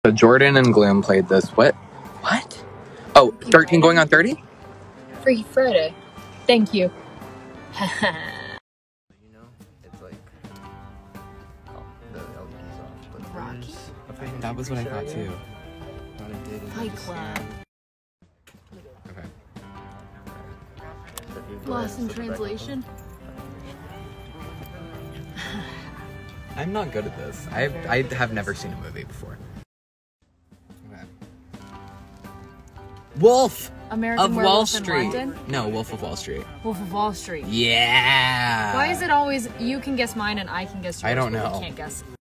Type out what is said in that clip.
So Jordan and Gloom played this. What? Oh, 13 going on 30? Freaky Friday. Thank you. You know, it's like the LED's off, but Rocky? that was what I thought too. Fight Club. Okay. Lost in translation. I'm not good at this. I have never seen a movie before. Okay. Wolf American of Werewolf Wall in Street. London? No, Wolf of Wall Street. Wolf of Wall Street. Yeah. Why is it always you can guess mine and I can guess yours? I don't but know. We can't guess.